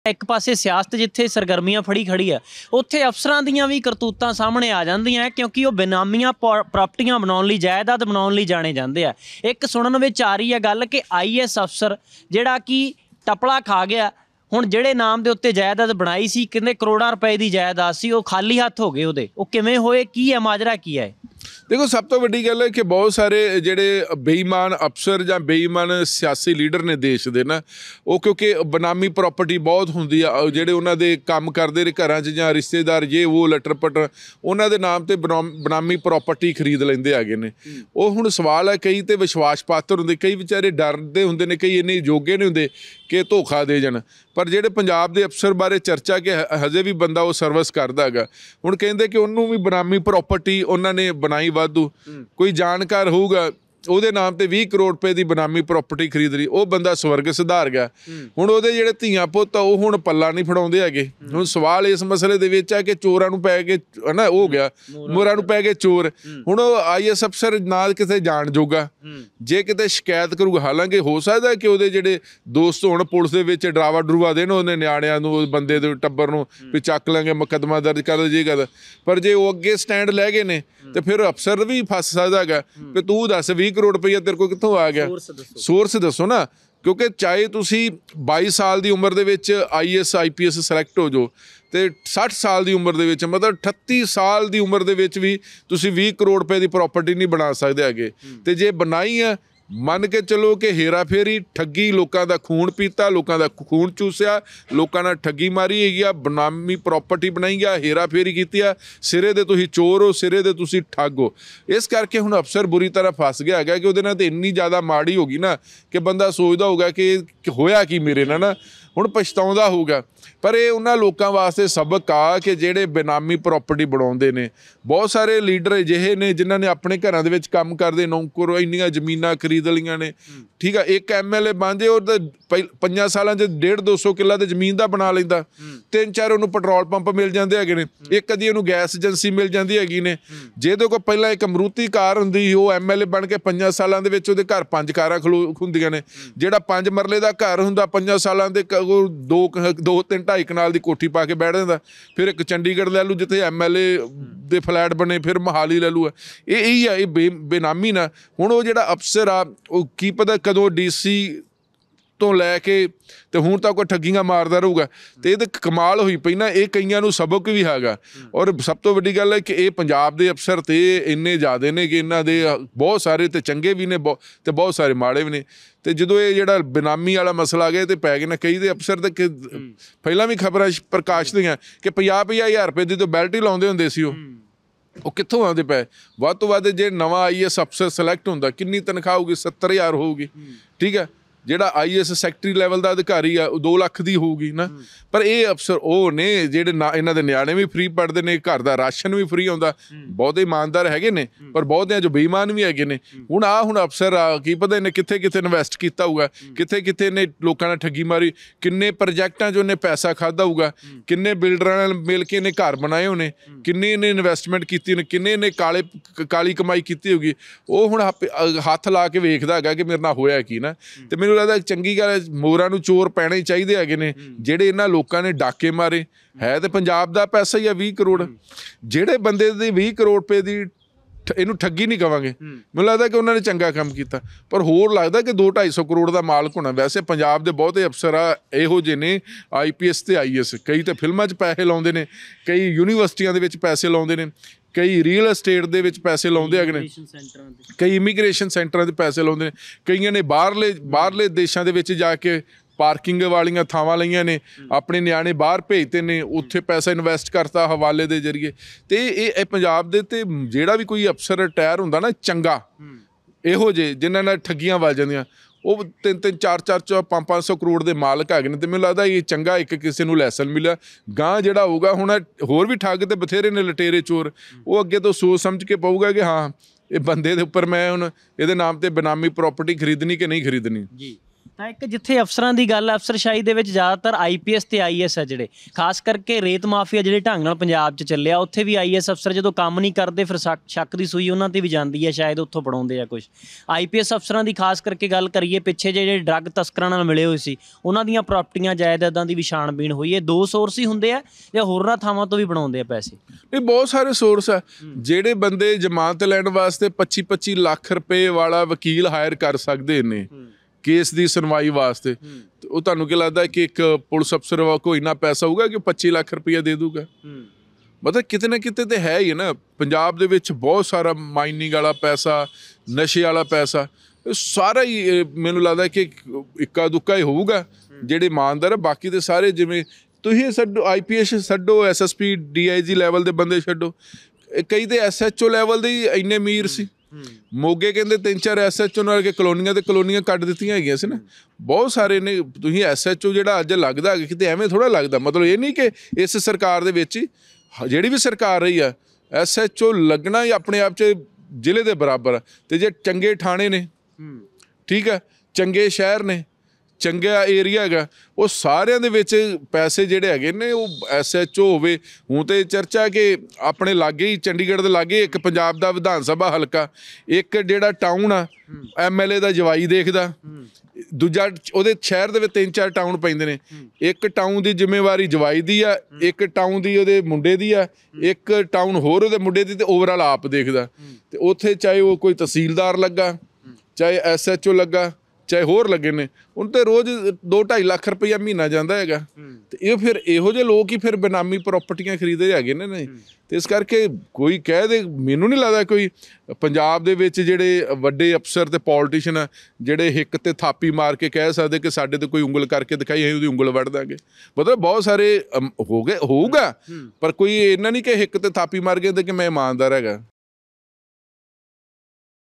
एक पासे सियासत जिथे सरगर्मियां फड़ी खड़ी है उत्थे अफसरां दीयां भी करतूतां सामने आ जांदियां क्योंकि वो बेनामियां प्रॉपर्टियां बनाउण लई जायदाद बनाउण लई जाने जांदे आ। एक सुणन विच आ रही है गल कि IAS अफसर जिहड़ा कि टपला खा गया हुण जिहड़े नाम दे उत्ते जायदाद बनाई सी कहंदे करोड़ां रुपए दी जायदाद सी वो खाली हत्थ हो गए उहदे वो किवें होए की है माजरा की है। देखो सब तो वड्डी गल है कि बहुत सारे जिहड़े बेईमान अफसर जां बेईमान सियासी लीडर ने देश दे ना वो क्योंकि बनामी प्रॉपर्टी बहुत हुंदी आ जिहड़े उन्हां दे काम करदे ने घरां 'च जां रिश्तेदार ये वो लटर पटर उन्हां दे नाम ते बनामी प्रॉपर्टी खरीद लैंदे हैगे ने। वो हुण सवाल है कई ते विश्वास पात्र हुंदे कई बेचारे डरदे हुंदे ने कई इन्ने योग्य नहीं हुंदे कि धोखा दे जाण पर जिहड़े पंजाब दे अफसर बारे चर्चा कि हजे भी बंदा वो सर्विस करदा हैगा हुण कहिंदे कि उन्होंने भी बनामी प्रॉपर्टी उन्हां ने बनाई वाधू कोई जानकार होऊगा ਉਹਦੇ ਨਾਮ ਤੇ 20 ਕਰੋੜ ਰੁਪਏ ਦੀ ਬਨਾਮੀ ਪ੍ਰੋਪਰਟੀ ਖਰੀਦ ਲਈ ਉਹ ਬੰਦਾ ਸਵਰਗ ਸੁਧਾਰ ਗਿਆ। ਹੁਣ ਉਹਦੇ ਜਿਹੜੇ ਧੀਆਂ ਪੁੱਤ ਉਹ ਹੁਣ ਪੱਲਾ ਨਹੀਂ ਫੜਾਉਂਦੇ ਹੈਗੇ। ਹੁਣ ਸਵਾਲ ਇਸ ਮਸਲੇ ਦੇ ਵਿੱਚ ਆ ਕਿ ਚੋਰਾਂ ਨੂੰ ਪੈ ਕੇ ਹਨਾ ਹੋ ਗਿਆ ਮੋਰਾਂ ਨੂੰ ਪੈ ਗਏ ਚੋਰ। ਹੁਣ ਉਹ IAS ਅਫਸਰ ਨਾਲ ਕਿਤੇ ਜਾਣ ਜੋਗਾ ਜੇ ਕਿਤੇ ਸ਼ਿਕਾਇਤ ਕਰੂਗਾ ਹਾਲਾਂਕਿ ਹੋ ਸਕਦਾ ਕਿ ਉਹਦੇ ਜਿਹੜੇ ਦੋਸਤ ਹੋਣ ਪੁਲਿਸ ਦੇ ਵਿੱਚ ਡਰਾਵਾ ਡਰੂਵਾ ਦੇਣ ਉਹਨੇ ਨਿਆਣਿਆਂ ਨੂੰ ਬੰਦੇ ਦੇ ਟੱਬਰ ਨੂੰ ਵੀ ਚੱਕ ਲਾਂਗੇ ਮੁਕੱਦਮਾ ਦਰਜ ਕਰ ਜੇ ਕਰ ਪਰ ਜੇ ਉਹ ਅੱਗੇ ਸਟੈਂਡ ਲੈ ਗਏ ਨੇ ਤੇ ਫਿਰ ਅਫਸਰ ਵੀ ਫਸ ਸਕਦਾ ਹੈਗਾ ਕਿ ਤੂੰ ਦੱਸ 20 ਕਰੋੜ ਰੁਪਈਆ ਤੇਰੇ ਕੋਲ ਕਿੱਥੋਂ ਆ ਗਿਆ ਸੋਰਸ ਦੱਸੋ ਨਾ। ਕਿਉਂਕਿ ਚਾਹੇ ਤੁਸੀਂ 22 ਸਾਲ ਦੀ ਉਮਰ ਦੇ ਵਿੱਚ IAS IPS ਸਿਲੈਕਟ ਹੋ ਜਾਓ ਤੇ 60 ਸਾਲ ਦੀ ਉਮਰ ਦੇ ਵਿੱਚ ਮਤਲਬ 38 ਸਾਲ ਦੀ ਉਮਰ ਦੇ ਵਿੱਚ ਵੀ ਤੁਸੀਂ 20 ਕਰੋੜ ਰੁਪਏ ਦੀ ਪ੍ਰਾਪਰਟੀ ਨਹੀਂ ਬਣਾ ਸਕਦੇ ਹੈਗੇ ਤੇ ਜੇ ਬਣਾਈ ਆ ਮੰਨ ਕੇ ਚਲੋ ਕਿ ਹੇਰਾ ਫੇਰੀ ਠੱਗੀ ਲੋਕਾਂ ਦਾ ਖੂਨ ਪੀਤਾ ਲੋਕਾਂ ਦਾ ਖੂਨ ਚੂਸਿਆ ਲੋਕਾਂ ਨਾਲ ਠੱਗੀ ਮਾਰੀ ਹੈਗੀ ਆ ਬਨਾਮੀ ਪ੍ਰਾਪਰਟੀ ਬਣਾਈ ਗਿਆ ਹੇਰਾ ਫੇਰੀ ਕੀਤੀ ਆ ਸਿਰੇ ਦੇ ਤੁਸੀਂ ਚੋਰ ਹੋ ਸਿਰੇ ਦੇ ਤੁਸੀਂ ਠੱਗ ਹੋ। ਇਸ ਕਰਕੇ ਹੁਣ ਅਫਸਰ ਬੁਰੀ ਤਰ੍ਹਾਂ ਫਸ ਗਿਆ ਹੈਗਾ ਕਿ ਉਹਦੇ ਨਾਲ ਤਾਂ ਇੰਨੀ ਜ਼ਿਆਦਾ ਮਾੜੀ ਹੋ ਗਈ ਨਾ ਕਿ ਬੰਦਾ ਸੋਚਦਾ ਹੋਊਗਾ ਕਿ ਹੋਇਆ ਕੀ ਮੇਰੇ ਨਾਲ ਨਾ ਹੁਣ ਪਛਤਾਉਂਦਾ ਹੋਊਗਾ। ਪਰ ਇਹ ਉਹਨਾਂ ਲੋਕਾਂ ਵਾਸਤੇ ਸਬਕ ਆ ਕਿ ਜਿਹੜੇ ਬੇਨਾਮੀ ਪ੍ਰੋਪਰਟੀ ਬਣਾਉਂਦੇ ਨੇ ਬਹੁਤ ਸਾਰੇ ਲੀਡਰ ਅਜਿਹੇ ਨੇ ਜਿਨ੍ਹਾਂ ਨੇ ਆਪਣੇ ਘਰਾਂ ਦੇ ਵਿੱਚ ਕੰਮ ਕਰਦੇ ਨੌਕਰ ਇੰਨੀਆਂ ਜ਼ਮੀਨਾਂ ਖਰੀਦ ਲਈਆਂ ਨੇ ਠੀਕ ਆ। ਇੱਕ MLA ਬਣ ਜੇ ਉਹ ਤਾਂ 5 ਸਾਲਾਂ 'ਚ 150-200 ਕਿੱਲਾ ਤੇ ਜ਼ਮੀਨ ਦਾ ਬਣਾ ਲੈਂਦਾ 3-4 ਉਹਨੂੰ ਪੈਟਰੋਲ ਪੰਪ ਮਿਲ ਜਾਂਦੇ ਹੈਗੇ ਨੇ ਇੱਕ ਅੱਧੀ ਉਹਨੂੰ ਗੈਸ ਏਜੰਸੀ ਮਿਲ ਜਾਂਦੀ ਹੈਗੀ ਨੇ ਜਿਹਦੇ ਕੋਲ ਪਹਿਲਾਂ ਇੱਕ ਮਰੂਤੀ ਕਾਰ ਹੁੰਦੀ ਉਹ MLA ਬਣ ਕੇ 5 ਸਾਲਾਂ ਦੇ ਵਿੱਚ ਉਹਦੇ ਘਰ 5 ਕਾਰਾਂ ਹੁੰਦੀਆਂ ਨੇ ਜਿਹੜਾ 5 ਮਰਲੇ ਦਾ ਘਰ ਹੁੰਦਾ 5 ਸਾਲਾਂ ਦੇ 2-3-2.5 ਕਨਾਲ ਦੀ ਕੋਠੀ ਪਾ ਕੇ ਬੈਠ ਜਾਂਦਾ ਫਿਰ ਇੱਕ ਚੰਡੀਗੜ੍ਹ ਲੈ ਲੂ ਜਿੱਥੇ MLA ਦੇ ਫਲੈਟ ਬਣੇ ਫਿਰ ਮੋਹਾਲੀ ਲੈ ਲੂਗਾ। ਇਹ ਇਹੀ ਆ ਇਹ ਬੇਨਾਮੀ ਨਾ। ਹੁਣ ਉਹ ਜਿਹੜਾ ਅਫਸਰ ਆ ਉਹ ਕੀ ਪਤਾ ਕਦੋਂ DC ਤੋਂ ਲੈ ਕੇ ਤੇ ਹੁਣ ਤਾਂ ਕੋਈ ਠੱਗੀਆਂ ਮਾਰਦਾ ਰਹੂਗਾ ਤੇ ਇਹ ਤਾਂ ਕਮਾਲ ਹੋਈ ਪਈ ਨਾ। ਇਹ ਕਈਆਂ ਨੂੰ ਸਬਕ ਵੀ ਹੈਗਾ ਔਰ ਸਭ ਤੋਂ ਵੱਡੀ ਗੱਲ ਹੈ ਕਿ ਇਹ ਪੰਜਾਬ ਦੇ ਅਫਸਰ ਤੇ ਇੰਨੇ ਜ਼ਿਆਦੇ ਨੇ ਕਿ ਇਹਨਾਂ ਦੇ ਬਹੁਤ ਸਾਰੇ ਤੇ ਚੰਗੇ ਵੀ ਨੇ ਤੇ ਬਹੁਤ ਸਾਰੇ ਮਾੜੇ ਵੀ ਨੇ। ਤੇ ਜਦੋਂ ਇਹ ਜਿਹੜਾ ਬੇਨਾਮੀ ਵਾਲਾ ਮਸਲਾ ਆ ਗਿਆ ਤੇ ਪੈ ਗਏ ਨਾ ਕਈ ਦੇ ਅਫਸਰ ਤੇ ਪਹਿਲਾਂ ਵੀ ਖਬਰਾਂ ਪ੍ਰਕਾਸ਼ ਦੀਆਂ ਕਿ 50-50 ਰੁਪਏ ਦੀ ਤਾਂ ਬੈਲਟ ਹੀ ਲਾਉਂਦੇ ਹੁੰਦੇ ਸੀ ਉਹ ਕਿੱਥੋਂ ਆਉਂਦੇ ਪਏ। ਵੱਧ ਤੋਂ ਵੱਧ ਜੇ ਨਵਾਂ IAS ਅਫਸਰ ਸਿਲੈਕਟ ਹੁੰਦਾ ਕਿੰਨੀ ਤਨਖਾਹ ਹੋਊਗੀ 70,000 ਹੋਊਗੀ ਠੀਕ ਹੈ। ਜਿਹੜਾ IAS ਸੈਕਟਰੀ ਲੈਵਲ ਦਾ ਅਧਿਕਾਰੀ ਆ ਉਹ 2 ਲੱਖ ਦੀ ਹੋਊਗੀ ਨਾ। ਪਰ ਇਹ ਅਫਸਰ ਉਹ ਨੇ ਜਿਹੜੇ ਨਾ ਇਹਨਾਂ ਦੇ ਨਿਆਣੇ ਵੀ ਫ੍ਰੀ ਪੜ੍ਹਦੇ ਨੇ ਘਰ ਦਾ ਰਾਸ਼ਨ ਵੀ ਫ੍ਰੀ ਆਉਂਦਾ ਬਹੁਤੇ ਇਮਾਨਦਾਰ ਹੈਗੇ ਨੇ ਪਰ ਬਹੁਤਿਆਂ ਜੋ ਬੇਈਮਾਨ ਵੀ ਹੈਗੇ ਨੇ। ਹੁਣ ਅਫਸਰ ਆ ਕੀ ਪਤਾ ਇਹਨੇ ਕਿੱਥੇ ਕਿੱਥੇ ਇਨਵੈਸਟ ਕੀਤਾ ਹੋਊਗਾ ਕਿੱਥੇ ਕਿੱਥੇ ਇਹਨੇ ਲੋਕਾਂ ਨਾਲ ਠੱਗੀ ਮਾਰੀ ਕਿੰਨੇ ਪ੍ਰੋਜੈਕਟਾਂ 'ਚ ਉਹਨੇ ਪੈਸਾ ਖਾਧਾ ਹੋਊਗਾ ਕਿੰਨੇ ਬਿਲਡਰਾਂ ਨਾਲ ਮਿਲ ਕੇ ਇਹਨੇ ਘਰ ਬਣਾਏ ਹੋਣੇ ਕਿੰਨੀ ਇਹਨੇ ਇਨਵੈਸਟਮੈਂਟ ਕੀਤੀ ਨੇ ਕਿੰਨੇ ਇਹਨੇ ਕਾਲੀ ਕਮਾਈ ਕੀਤੀ ਹੋਊਗੀ। ਉਹ ਹੁਣ ਹੱਥ ਲਾ ਕੇ ਵੇਖਦਾ ਹੈਗਾ ਕਿ ਮੇਰੇ ਨਾਲ ਹੋਇਆ ਕੀ ਨਾ। ਤੇ ਮੈਨੂੰ ਲੱਗਦਾ ਚੰਗੀ ਗੱਲ ਮੋਰਾਂ ਨੂੰ ਚੋਰ ਪੈਣੇ ਹੀ ਚਾਹੀਦੇ ਹੈਗੇ ਨੇ ਜਿਹੜੇ ਇਹਨਾਂ ਲੋਕਾਂ ਨੇ ਡਾਕੇ ਮਾਰੇ ਹੈ ਤੇ ਪੰਜਾਬ ਦਾ ਪੈਸਾ ਹੀ ਆ 20 ਕਰੋੜ ਜਿਹੜੇ ਬੰਦੇ ਦੀ 20 ਕਰੋੜ ਰੁਪਏ ਦੀ ਇਹਨੂੰ ਠੱਗੀ ਨਹੀਂ ਕਵਾਂਗੇ ਮੈਨੂੰ ਲੱਗਦਾ ਕਿ ਉਹਨਾਂ ਨੇ ਚੰਗਾ ਕੰਮ ਕੀਤਾ ਪਰ ਹੋਰ ਲੱਗਦਾ ਕਿ 200-250 ਕਰੋੜ ਦਾ ਮਾਲਕ ਹੋਣਾ। ਵੈਸੇ ਪੰਜਾਬ ਦੇ ਬਹੁਤੇ ਅਫਸਰ ਆ ਇਹੋ ਜਿਹੇ ਨੇ IPS ਤੇ IAS ਕਈ ਤਾਂ ਫਿਲਮਾਂ 'ਚ ਪੈਸੇ ਲਾਉਂਦੇ ਨੇ ਕਈ ਯੂਨੀਵਰਸਿਟੀਆਂ ਦੇ ਵਿੱਚ ਪੈਸੇ ਲਾਉਂਦੇ ਨੇ ਕਈ ਰੀਅਲ ਐਸਟੇਟ ਦੇ ਵਿੱਚ ਪੈਸੇ ਲਾਉਂਦੇ ਹੈਗੇ ਨੇ ਕਈ ਇਮੀਗ੍ਰੇਸ਼ਨ ਸੈਂਟਰਾਂ 'ਤੇ ਪੈਸੇ ਲਾਉਂਦੇ ਨੇ ਕਈਆਂ ਨੇ ਬਾਹਰਲੇ ਦੇਸ਼ਾਂ ਦੇ ਵਿੱਚ ਜਾ ਕੇ ਪਾਰਕਿੰਗ ਵਾਲੀਆਂ ਥਾਵਾਂ ਲਈਆਂ ਨੇ ਆਪਣੇ ਨਿਆਣੇ ਬਾਹਰ ਭੇਜਦੇ ਨੇ ਉੱਥੇ ਪੈਸਾ ਇਨਵੈਸਟ ਕਰਤਾ ਹਵਾਲੇ ਦੇ ਜ਼ਰੀਏ। ਤੇ ਇਹ ਪੰਜਾਬ ਦੇ ਤੇ ਜਿਹੜਾ ਵੀ ਕੋਈ ਅਫਸਰ ਰਿਟਾਇਰ ਹੁੰਦਾ ਨਾ ਚੰਗਾ ਇਹੋ ਜਿਹੇ ਜਿਨ੍ਹਾਂ ਨਾਲ ਠੱਗੀਆਂ ਵੱਜ ਜਾਂਦੀਆਂ ਉਹ 3-3 4-4 500 ਕਰੋੜ ਦੇ ਮਾਲਕ ਹੈਗੇ ਨੇ। ਤੇ ਮੈਨੂੰ ਲੱਗਦਾ ਇਹ ਚੰਗਾ ਇੱਕ ਕਿਸੇ ਨੂੰ ਲੈਸਨ ਮਿਲਿਆ ਗਾਂ ਜਿਹੜਾ ਹੋਊਗਾ ਹੁਣ ਹੋਰ ਵੀ ਠੱਗ ਤੇ ਬਥੇਰੇ ਨੇ ਲਟੇਰੇ ਚੋਰ ਉਹ ਅੱਗੇ ਤੋਂ ਸੋਚ ਸਮਝ ਕੇ ਪਊਗਾ ਕਿ ਹਾਂ ਇਹ ਬੰਦੇ ਦੇ ਉੱਪਰ ਮੈਂ ਹੁਣ ਇਹਦੇ ਨਾਮ ਤੇ ਬੇਨਾਮੀ ਪ੍ਰੋਪਰਟੀ ਖਰੀਦਣੀ ਕਿ ਨਹੀਂ ਖਰੀਦਣੀ। ਜੀ ਤਾਂ ਇੱਕ ਜਿੱਥੇ ਅਫਸਰਾਂ ਦੀ ਗੱਲ ਹੈ, ਅਫਸਰਸ਼ਾਹੀ ਦੇ ਵਿੱਚ ਜ਼ਿਆਦਾਤਰ IPS ਤੇ IAS ਆ ਜਿਹੜੇ, ਖਾਸ ਕਰਕੇ ਰੇਤ ਮਾਫੀਆ ਜਿਹੜੇ ਢੰਗ ਨਾਲ ਪੰਜਾਬ 'ਚ ਚੱਲਿਆ, ਉੱਥੇ ਵੀ IAS ਅਫਸਰ ਜਦੋਂ ਕੰਮ ਨਹੀਂ ਕਰਦੇ ਫਿਰ ਸ਼ੱਕ ਦੀ ਸੂਈ ਉਹਨਾਂ ਤੇ ਵੀ ਜਾਂਦੀ ਹੈ, ਸ਼ਾਇਦ ਉੱਥੋਂ ਪੜਾਉਂਦੇ ਆ ਕੁਝ। IPS ਅਫਸਰਾਂ ਦੀ ਖਾਸ ਕਰਕੇ ਗੱਲ ਕਰੀਏ, ਪਿੱਛੇ ਜਿਹੜੇ ਡਰੱਗ ਤਸਕਰਾਂ ਨਾਲ ਮਿਲੇ ਹੋਏ ਸੀ ਉਹਨਾਂ ਦੀਆਂ ਪ੍ਰਾਪਰਟੀਆਂ ਜਾਇਦਾਦਾਂ ਦੀ ਵੀ ਛਾਣਬੀਣ ਹੋਈ ਹੈ। 2 ਸੋਰਸ ਹੀ ਹੁੰਦੇ ਆ ਜਾਂ ਹੋਰਨਾਂ ਥਾਵਾਂ ਤੋਂ ਵੀ ਬਣਾਉਂਦੇ ਆ ਪੈਸੇ? ਇਹ ਬਹੁਤ ਸਾਰੇ ਸੋਰਸ ਆ। ਜਿਹੜੇ ਬੰਦੇ ਜ਼ਮਾਨਤ ਲੈਣ ਵਾਸਤੇ 25-25 ਲੱਖ ਰੁਪਏ ਵਾਲਾ ਵਕੀਲ ਹਾਇਰ ਕਰ ਸਕਦੇ ਨੇ ਕੇਸ ਦੀ ਸੁਣਵਾਈ ਵਾਸਤੇ, ਉਹ ਤੁਹਾਨੂੰ ਕੀ ਲੱਗਦਾ ਕਿ ਇੱਕ ਪੁਲਿਸ ਅਫਸਰ ਕੋਈ ਇੰਨਾ ਪੈਸਾ ਹੋਊਗਾ ਕਿ 25 ਲੱਖ ਰੁਪਈਆ ਦੇ ਦੂਗਾ? ਮਤਲਬ ਕਿਤੇ ਨਾ ਕਿਤੇ ਤੇ ਹੈ ਹੀ ਨਾ। ਪੰਜਾਬ ਦੇ ਵਿੱਚ ਬਹੁਤ ਸਾਰਾ ਮਾਈਨਿੰਗ ਵਾਲਾ ਪੈਸਾ, ਨਸ਼ੇ ਵਾਲਾ ਪੈਸਾ, ਸਾਰਾ ਹੀ ਮੈਨੂੰ ਲੱਗਦਾ ਕਿ ਇੱਕਾ ਦੁੱਕਾ ਹੀ ਹੋਊਗਾ ਜਿਹੜੇ ਇਮਾਨਦਾਰ ਆ। ਬਾਕੀ ਦੇ ਸਾਰੇ ਜਿਵੇਂ ਤੁਸੀਂ ਛੱਡੋ, IPS ਛੱਡੋ, SSP DIG ਲੈਵਲ ਦੇ ਬੰਦੇ ਛੱਡੋ, ਕਈ ਤੇ SHO ਲੈਵਲ ਦੇ ਹੀ ਇੰਨੇ ਅਮੀਰ ਸੀ। ਮੋਗੇ ਕਹਿੰਦੇ 3-4 SHO ਨਾਲ ਕੇ ਕਲੋਨੀਆਂ ਤੇ ਕਲੋਨੀਆਂ ਕੱਢ ਦਿੱਤੀਆਂ ਹੈਗੀਆਂ ਸੀ ਨਾ। ਬਹੁਤ ਸਾਰੇ ਨੇ। ਤੁਸੀਂ SHO ਜਿਹੜਾ ਅੱਜ ਲੱਗਦਾ ਕਿਤੇ ਐਵੇਂ ਥੋੜ੍ਹਾ ਲੱਗਦਾ। ਮਤਲਬ ਇਹ ਨਹੀਂ ਕਿ ਇਸ ਸਰਕਾਰ ਦੇ ਵਿੱਚ ਹੀ, ਜਿਹੜੀ ਵੀ ਸਰਕਾਰ ਰਹੀ ਆ, SHO ਲੱਗਣਾ ਹੀ ਆਪਣੇ ਆਪ 'ਚ ਜ਼ਿਲ੍ਹੇ ਦੇ ਬਰਾਬਰ ਆ। ਅਤੇ ਜੇ ਚੰਗੇ ਥਾਣੇ ਨੇ, ਠੀਕ ਆ, ਚੰਗੇ ਸ਼ਹਿਰ ਨੇ, ਚੰਗਾ ਏਰੀਆ ਹੈਗਾ, ਉਹ ਸਾਰਿਆਂ ਦੇ ਵਿੱਚ ਪੈਸੇ ਜਿਹੜੇ ਹੈਗੇ ਨੇ ਉਹ SHO ਹੋਵੇ। ਹੁਣ ਤਾਂ ਚਰਚਾ ਕਿ ਆਪਣੇ ਲਾਗੇ ਹੀ, ਚੰਡੀਗੜ੍ਹ ਦੇ ਲਾਗੇ ਇੱਕ ਪੰਜਾਬ ਦਾ ਵਿਧਾਨ ਸਭਾ ਹਲਕਾ, ਇੱਕ ਜਿਹੜਾ ਟਾਊਨ ਆ MLA ਦਾ ਜਵਾਈ ਦੇਖਦਾ, ਦੂਜਾ ਉਹਦੇ ਸ਼ਹਿਰ ਦੇ ਵਿੱਚ 3-4 ਟਾਊਨ ਪੈਂਦੇ ਨੇ। ਇੱਕ ਟਾਊਨ ਦੀ ਜ਼ਿੰਮੇਵਾਰੀ ਜਵਾਈ ਦੀ ਆ, ਇੱਕ ਟਾਊਨ ਦੀ ਉਹਦੇ ਮੁੰਡੇ ਦੀ ਆ, ਇੱਕ ਟਾਊਨ ਹੋਰ ਉਹਦੇ ਮੁੰਡੇ ਦੀ, ਤੇ ਓਵਰਆਲ ਆਪ ਦੇਖਦਾ। ਤੇ ਉੱਥੇ ਚਾਹੇ ਉਹ ਕੋਈ ਤਹਿਸੀਲਦਾਰ ਲੱਗਾ, ਚਾਹੇ SHO ਲੱਗਾ, ਚਾਹੇ ਹੋਰ ਲੱਗੇ ਨੇ, ਹੁਣ ਤੇ ਰੋਜ਼ 2-2.5 ਲੱਖ ਰੁਪਈਆ ਮਹੀਨਾ ਜਾਂਦਾ ਹੈਗਾ। ਤੇ ਇਹ ਫਿਰ ਇਹੋ ਜਿਹੇ ਲੋਕ ਹੀ ਫਿਰ ਬੇਨਾਮੀ ਪ੍ਰਾਪਰਟੀਆਂ ਖਰੀਦਦੇ ਹੈਗੇ ਨੇ। ਤੇ ਇਸ ਕਰਕੇ ਕੋਈ ਕਹਿ ਦੇ, ਮੈਨੂੰ ਨਹੀਂ ਲੱਗਦਾ ਕੋਈ ਪੰਜਾਬ ਦੇ ਵਿੱਚ ਜਿਹੜੇ ਵੱਡੇ ਅਫਸਰ ਤੇ ਪੋਲੀਟੀਸ਼ੀਅਨ ਆ ਜਿਹੜੇ ਹਿੱਕ ਤੇ ਥਾਪੀ ਮਾਰ ਕੇ ਕਹਿ ਸਕਦੇ ਕਿ ਸਾਡੇ ਤੇ ਕੋਈ ਉਂਗਲ ਕਰਕੇ ਦਿਖਾਈ, ਅਸੀਂ ਉਹਦੀ ਉਂਗਲ ਵੱਢ ਦਾਂਗੇ। ਮਤਲਬ ਬਹੁਤ ਸਾਰੇ ਹੋਊਗਾ, ਪਰ ਕੋਈ ਇੰਨਾ ਨਹੀਂ ਕਿ ਹਿੱਕ ਤੇ ਥਾਪੀ ਮਾਰ ਕੇ ਤੇ ਕਿ ਮੈਂ ਇਮਾਨਦਾਰ ਹੈਗਾ।